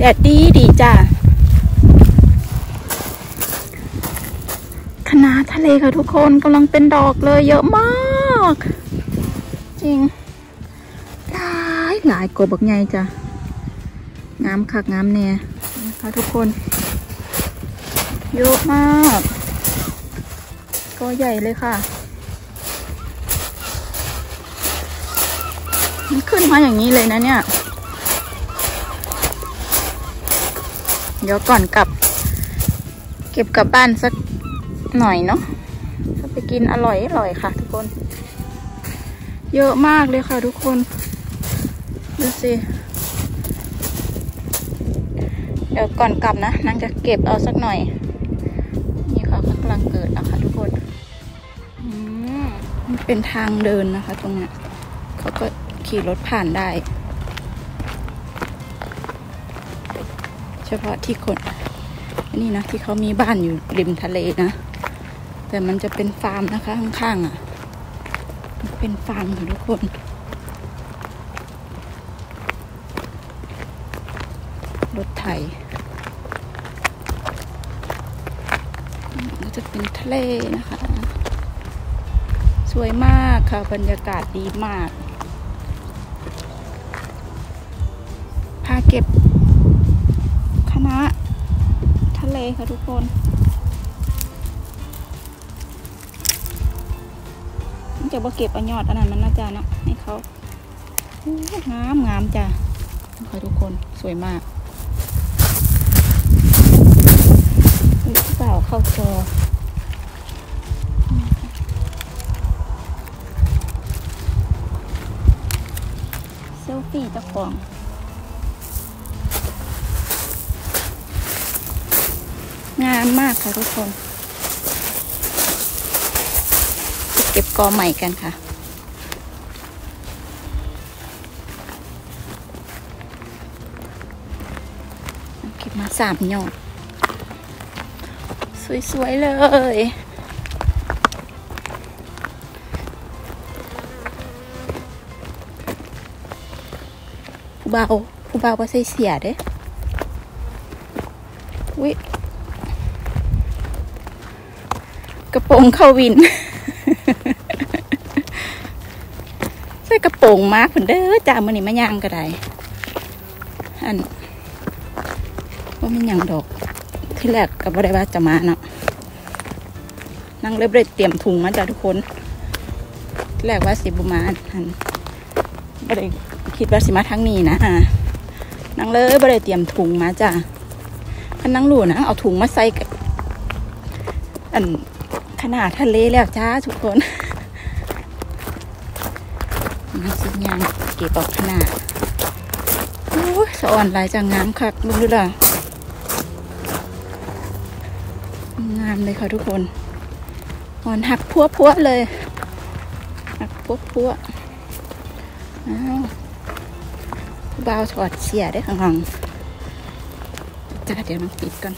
ดดดีดีจ้าคะน้าทะเลค่ะทุกคนกำลังเป็นดอกเลยเยอะมากจริงหลายกบบักใหญ่จ้ะงามคักงามแน่นะคะทุกคนเยอะมากก็ใหญ่เลยค่ะมันขึ้นมาอย่างนี้เลยนะเนี่ยเดี๋ยวก่อนกลับเก็บกลับบ้านสักหน่อยเนาะไปกินอร่อยค่ะทุกคนเยอะมากเลยค่ะทุกคนดูสิเดี๋ยวก่อนกลับนะนางจะเก็บเอาสักหน่อยนี่ค่ะกำลังเกิดนะคะทุกคนมันเป็นทางเดินนะคะตรงนี้เขาก็ขี่รถผ่านได้เฉพาะที่คนนี่นะที่เขามีบ้านอยู่ริมทะเลนะแต่มันจะเป็นฟาร์มนะคะข้างๆอ่ะเป็นฟาร์มค่ะทุกคนรถไถก็จะเป็นทะเลนะคะสวยมากค่ะบรรยากาศดีมากพาเก็บคณะทะเลค่ะทุกคนมันจะบ่เก็บเอายอดอันนั้นมันน่าจะนะให้เขางามจ้ะค่ะทุกคนสวยมากเปล่าเข้าจอเซลฟี่เจ้าของงามมากค่ะทุกคนจะเก็บกอใหม่กันค่ะเก็บมา3 ยอดสวยๆเลยผู้เบาก็ใส่เสียเด้อุ๊ยกระโปรงเข้าวิน ใส่กระโปรงมากผนเด้อจ้ามื่อนี้มาย่างก็ได้อันว่ามันยังดอกที่แรกก็บ่ได้ว่าจะมาเนาะนั่งเรียบเตรียมถุงมาจ้าทุกคนที่แรกว่าสิบุมาอันบ่ได้คิดว่าสิมาทั้งนี้นะนั่งเลยบ่ได้เตรียมถุงมาจ้าคันนั่งหลู่นะเอาถุงมาใส่กับอันขนาดทะเลแล้วจ้าทุกคนมาสิยางเก็บออกขนาดโอ้ยสะอ่อนลายจะงามคักดูล่ะงามเลยค่ะทุกคนอ่อนหักพัวเลยหักพัวอ้าวเบาถอดเสียได้ข้างหลังจ้าเดี๋ยวน้องปิดก่อน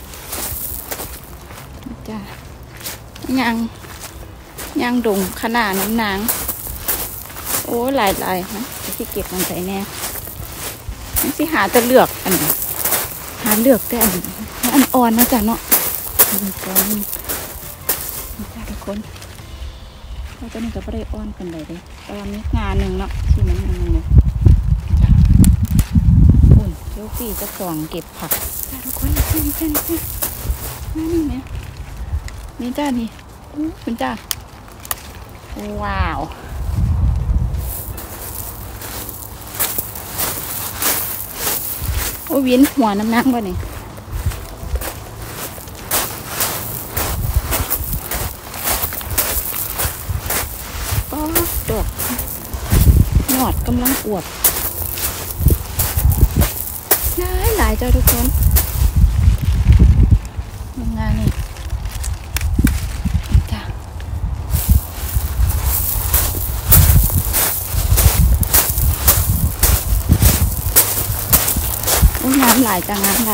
จ้ายางดงขนาดน้ำนางโอ้หลายนะที่เก็บมันใส่แน่ที่หาจะเลือกอันนี้หาเลือกแต่อันอ่อนนะจ๊ะเนาะจ้าทุกคนเราจะนี่ก็ไม่ได้อ่อนกันเลยแต่ว่ามีงานหนึ่งเนาะที่มันเนี่ยจ้ะอุ่นเจ้าปีจะส่องเก็บผักจ้าทุกคนนี่ไหมนี่จ้านี่คุณจ้าว้าวโอ้วินหัวน้ำหนักวะนี่ก็ดอกหนอดกำลังอวบหลายเจ้าทุกคนงานนี่จ้าน้ำไหลจ้าน้ำไหล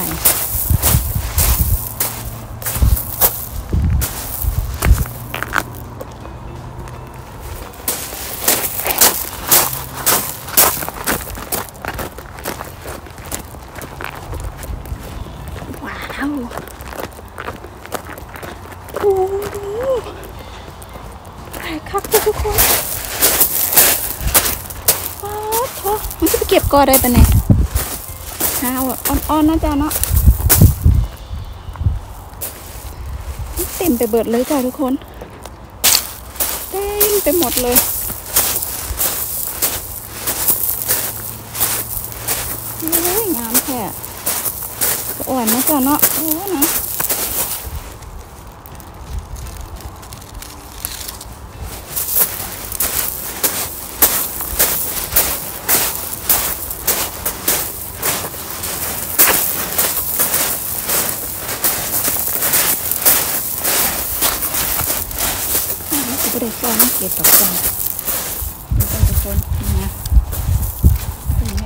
นโอ้หลายคักเลยทุกคนว้าวโถมันจะไปเก็บกอได้ปะเนี่ยหาอ่อนๆนะจ๊ะเนาะเต็มไปเบิดเลยจ้ะทุกคนเต็มไปหมดเลยงามแค่อ่อนนะจ๊ะเนาะโอ้นะไม่ได้ฟองเก็บดอกจันทุกคนนะเป็นไง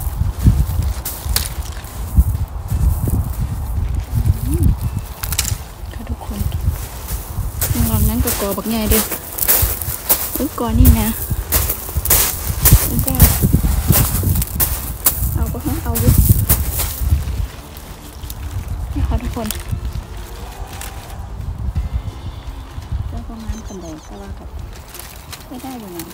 ค่ะทุกคนลองนั้นก็กอบักใหญ่ดิกอนี่นะแล้วก็เอาก็ให้เอาดินี่ค่ะทุกคนแล้วก็งานกันเลยแต่ว่ากับไม่ได้อยู่นะ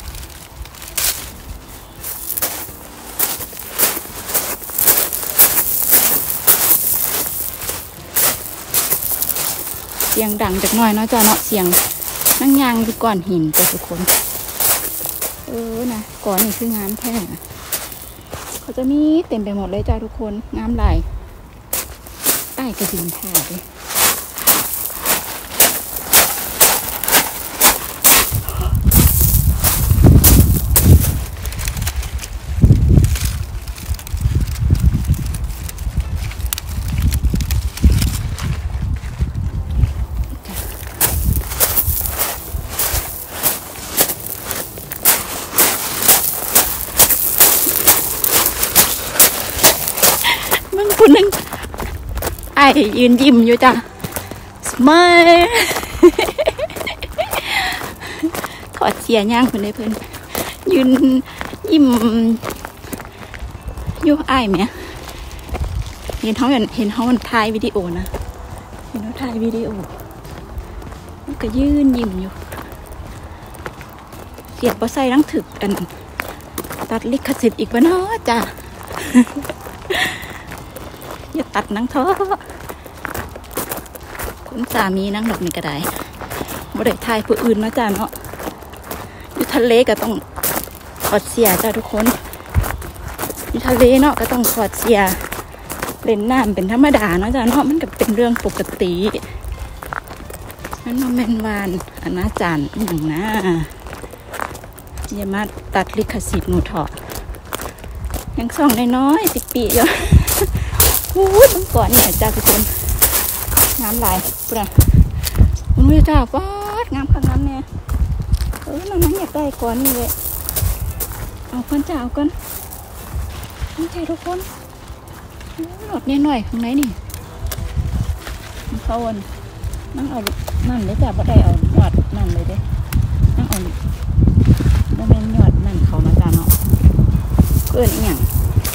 เสียงดังจากหน่อยเนาะจ้าเนาะเสียงนั่งยางอยู่ก่อนหินจ้ะทุกคนนะก่อนนี่คืองามแท้เขาจะมีเต็มไปหมดเลยจ้าทุกคนงามหลายใต้กระดิ่งถ่ายเลยคนนึงไอ้ยืนยิ้มอยู่จ้ะสมัยถอดเสียย่างคนได้เพื่อนยืนยิ้มอยู่ไอ้ไหมเห็นเขาถ่ายวิดีโอนะเห็นเขาถ่ายวิดีโอมันก็ยืนยิ้มอยู่เสียบบ่ใส่รังถึกอันตัดลิขสิทธิ์อีกวะเนาะจ้ะอย่าตัดนังท้อคุณสามีนั่งดอกนี่ก็ได้บ่ได้ทายผู้อื่นมาจ้าเนาะอยู่ทะเลก็ต้องถอดเสียจ้าทุกคนอยู่ทะเลเนาะก็ต้องถอดเสียเล่นน้ำเป็นธรรมดาเนาะจ้าเนาะมันก็เป็นเรื่องปกตินั่นแม่นวานอนาจารอย่างนะอย่ามาตัดลิขสิทธิ์หนูเถาะยังส่องน้อย10 ปีอยู่มันก่อนเนี่ยจ้าทุกคนงามหลายปุ๊บมันไม่จ้าป๊าดงามขนาดนี้น้องอยากได้ก่อนนี่เลยเอาก่อนจ้าเอาก่อนนี่ใช่ทุกคนหลอดเนี่ยหน่อยข้างในนี่เขาวนนั่งเอานั่นเลยจ้าบ่ได้เอาหยอดนั่นเลยเด้นั่งเอาโมเมนต์หยอดนั่นเขานะจ้าเนาะเกินอีกอย่าง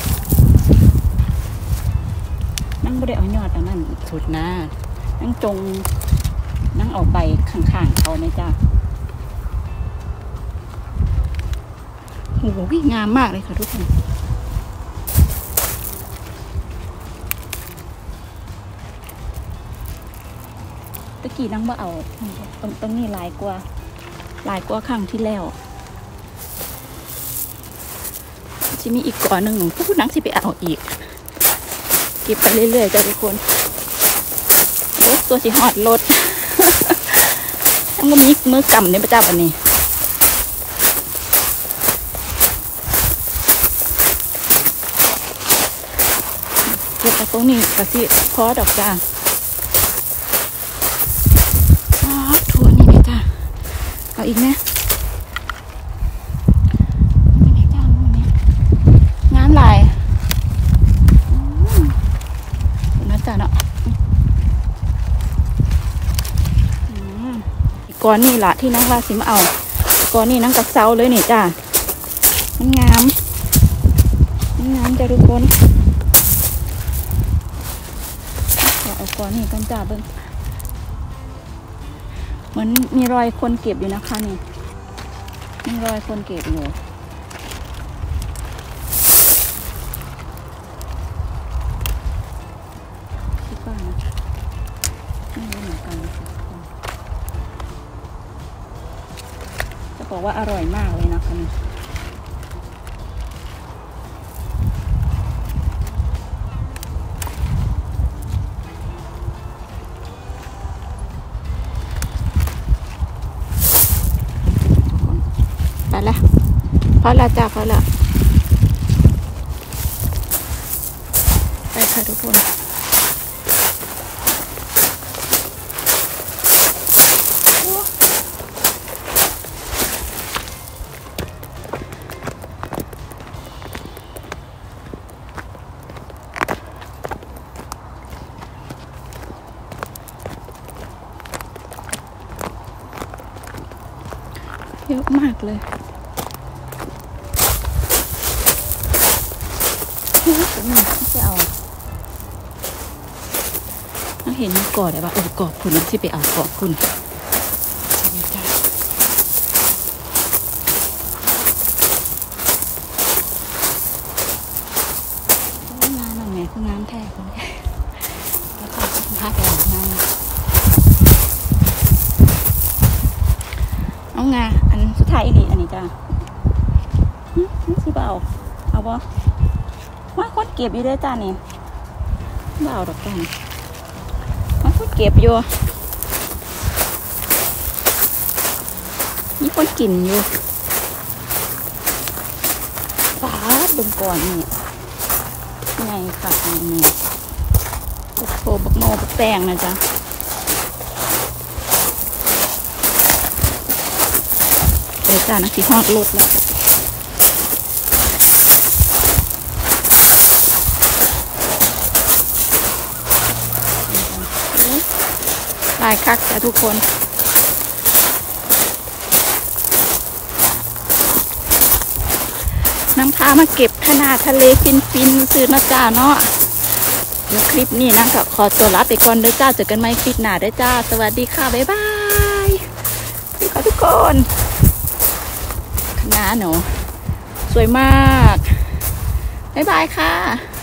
นั่งไม่ได้เอายอดอันนั้นสุดนะนั่งจงนั่งเอาใบข้างๆเขาเนี่ยจ้าโอ้โหงามมากเลยค่ะทุกคนตะกี้นั่งว่าเอาตรงนี้ลายกว่าครั้งที่แล้วจะมีอีกก่อนหนึ่งผู้นั่งสิไปเอาอีกเก็บไปเรื่อยๆจ้ะทุกคนโอ้ตัวสีหอดรถต้องก็มีมือกำในประจับอันนี้เก็บไปตรงนี้กระสิพอดอกจ้าถั่วนี่ไหมจ้าเอาอีกไหมงามหลายจ้าเนาะก้อนนี่ละที่นั่งว่าสิมาเอาก้อนนี่นั่งกับเซาเลยนี่จ้ามันงามจ้าทุกคนเอาก่อนนี่กันจ้าเบิ้งเหมือนมีรอยคนเก็บอยู่นะคะนี่มีรอยคนเก็บอยู่คิดว่านะไม่รู้เหมือนกันนะคะจะบอกว่าอร่อยมากเลยนะคะนี่ไปละพอละจ้าพอละไปค่ะทุกคนเยอะมากเลยจะเอาต้องเห็นมันก่อนเลยว่ากอบคุณที่ไปเอากอบคุณงานอะไรคืองานแท้คนแท้แล้วก็พาไปออกงานเอางาอันสุดท้ายอีกอันนี้จ้าสิเปล่าเอาบ่ว่าคนเก็บอยู่ด้วยจ้านี่เปล่าดอกกันว่าคนเก็บอยู่มีคนกินอยู่ฟ้าบนก่อนนี่ไงค่ะนี่บักโผบักโมบักแตงนะจ๊ะเดี๋ยวจ้านะสีหอดรถแล้วลายคักจ้ะทุกคนน้ำพามาเก็บขนาดทะเลฟินซื้อนะจ้าเนาะเดี๋ยวคลิปนี้นะก็ขอตัวลาไปก่อนเด้อจ้าเจอกันใหม่คลิปหน้าเด้อจ้าสวัสดีค่ะบ๊ายบายค่ะทุกคนคณะหนูสวยมากบ๊ายบายค่ะ